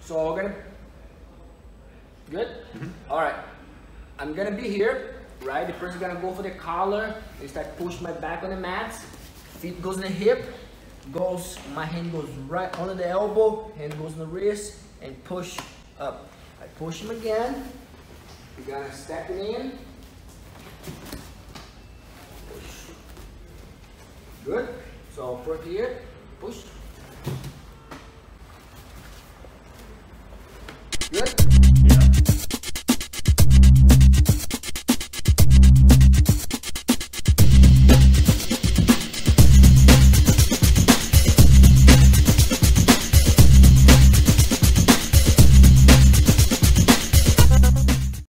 So we're gonna, good? All right, I'm gonna be here, right? The person's gonna go for the collar and start pushing my back on the mats. Feet goes in the hip, my hand goes right under the elbow, hand goes in the wrist, and push up. I push him again. We're gonna step it in. Push. Good. So from here, push.